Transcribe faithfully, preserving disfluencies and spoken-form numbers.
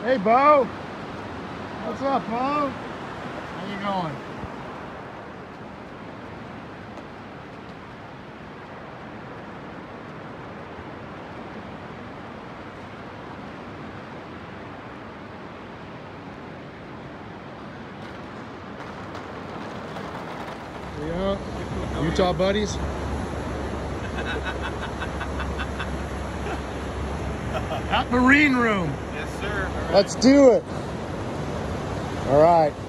Hey, Bo. What's up, Bo? How you going? There you go. Utah buddies. At Marine Room. Yes, sir. Let's do it. All right.